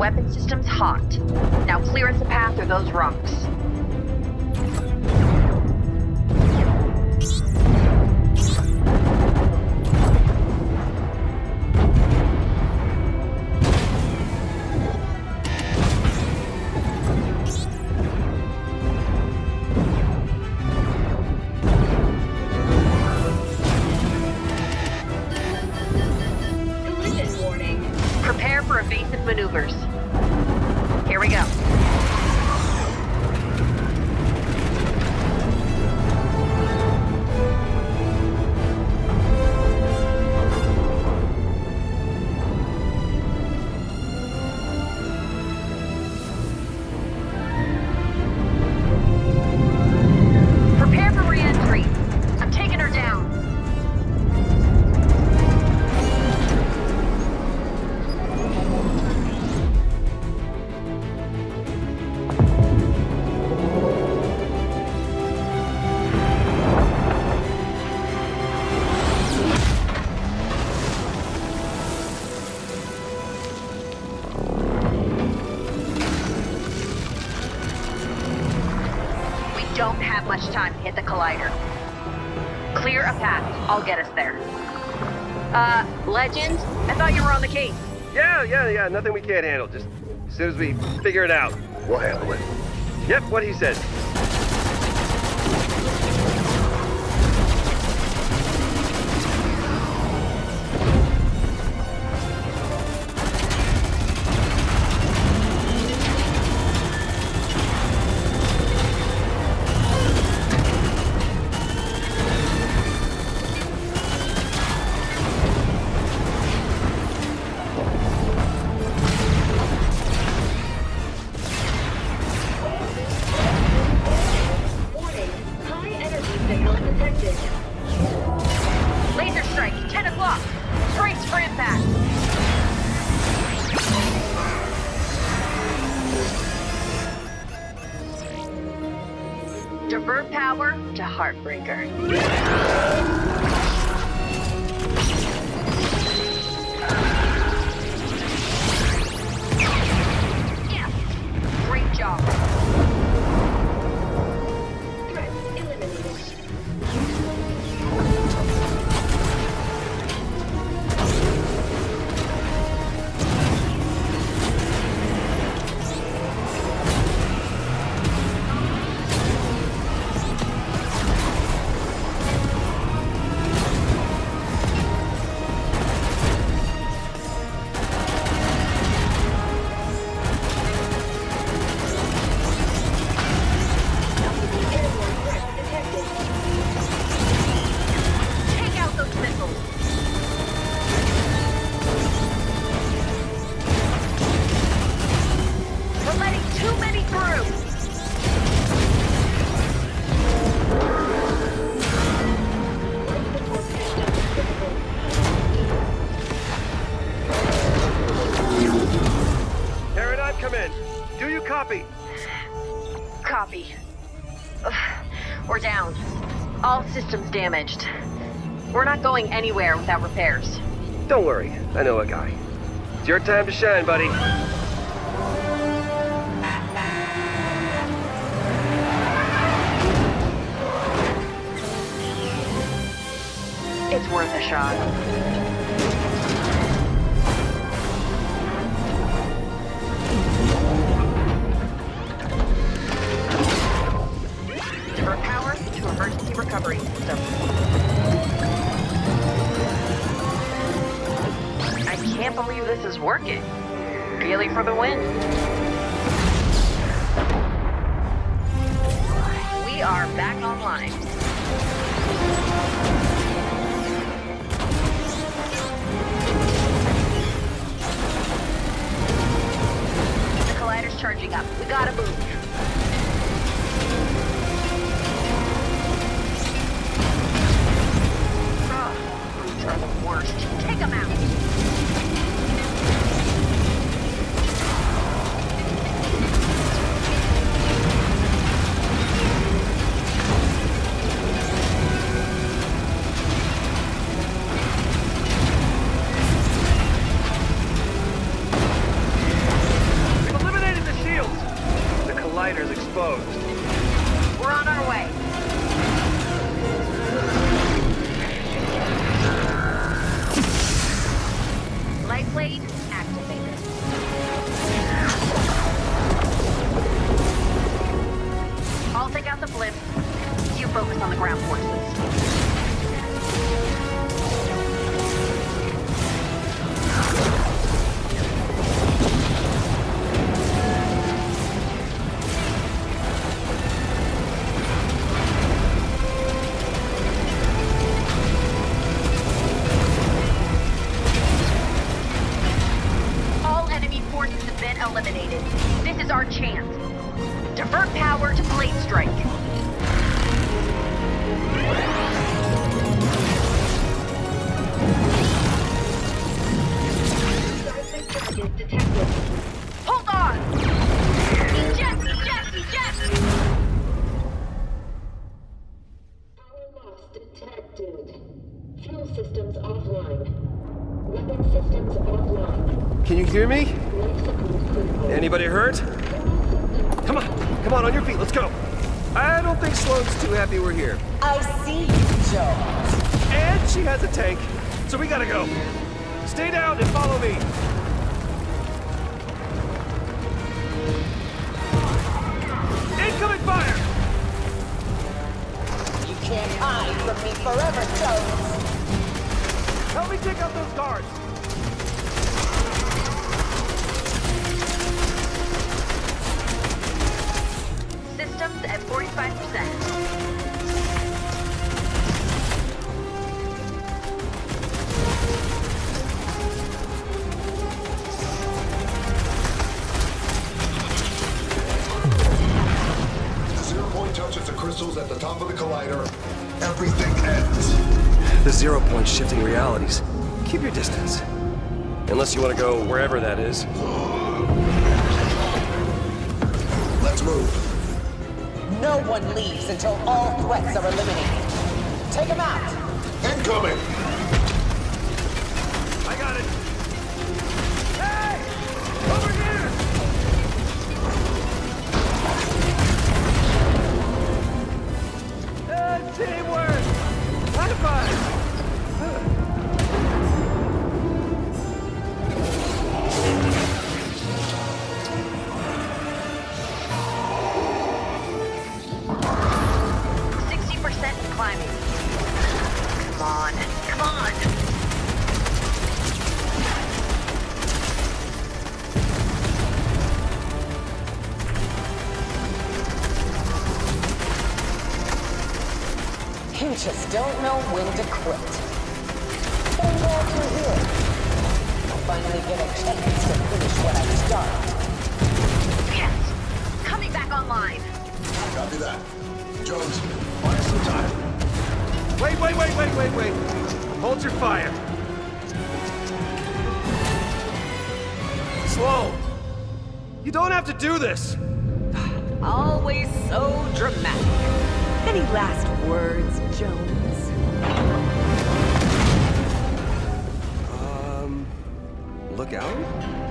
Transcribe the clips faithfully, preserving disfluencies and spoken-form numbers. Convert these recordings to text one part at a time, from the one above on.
weapon system's hot. Now clear us a path through those rocks. Maneuvers. Here we go. Prepare for re-entry. I'm taking her down. Don't have much time to hit the collider. Clear a path. I'll get us there. Uh, Legend? I thought you were on the case. Yeah, yeah, yeah. Nothing we can't handle. Just as soon as we figure it out, we'll handle it. Yep, what he said. Laser strike, ten o'clock. Brace for impact. Divert power to Heartbreaker. Yes! Great job. Threat eliminated. Copy. Copy. Ugh, we're down. All systems damaged. We're not going anywhere without repairs. Don't worry, I know a guy. It's your time to shine, buddy. It's worth a shot. Power to emergency recovery system. I can't believe this is working. Really for the win. We are back online. The collider's charging up. We gotta move. Are the worst. Take them out. Vehicle systems offline. Weapon systems offline. Can you hear me? Anybody hurt? Come on, come on, on your feet, let's go. I don't think Sloane's too happy we're here. I see you, Jones. And she has a tank, so we gotta go. Stay down and follow me. Incoming fire! You can't hide from me forever, Jones. Help me take out those guards. Systems at forty-five percent. Touches the crystals at the top of the collider, everything ends. The zero point shifting realities. Keep your distance. Unless you want to go wherever that is. Let's move. No one leaves until all threats are eliminated. Take them out. Incoming. I got it. Hey! Over here! Teamwork! High five! sixty percent climbing. Come on, come on! You just don't know when to quit. Thank God you're here. I'll finally get a chance to finish what I started. Yes! Coming back online! Copy that. Jones, buy some time. Wait, wait, wait, wait, wait, wait. Hold your fire. Slow. You don't have to do this. Always so dramatic. Any last words, Jones? Um, look out?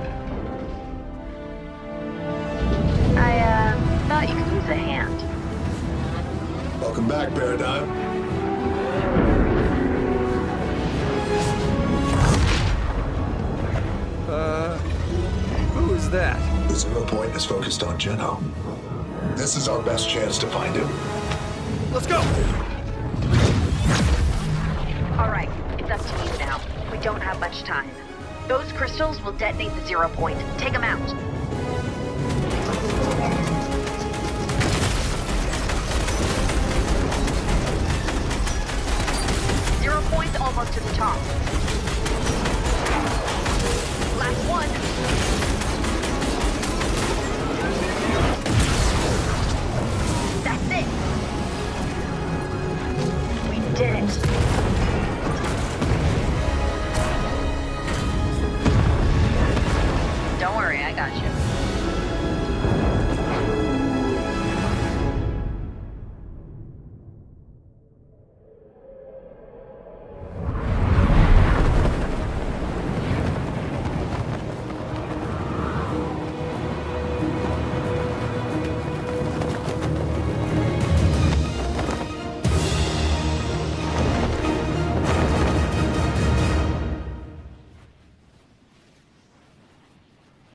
I, uh, thought you could use a hand. Welcome back, Paradigm. Uh, who is that? The zero point is focused on Geno. This is our best chance to find him. Let's go! All right, it's up to you now. We don't have much time. Those crystals will detonate the zero point. Take them out. Zero point almost to the top. Last one. That's it. We did it.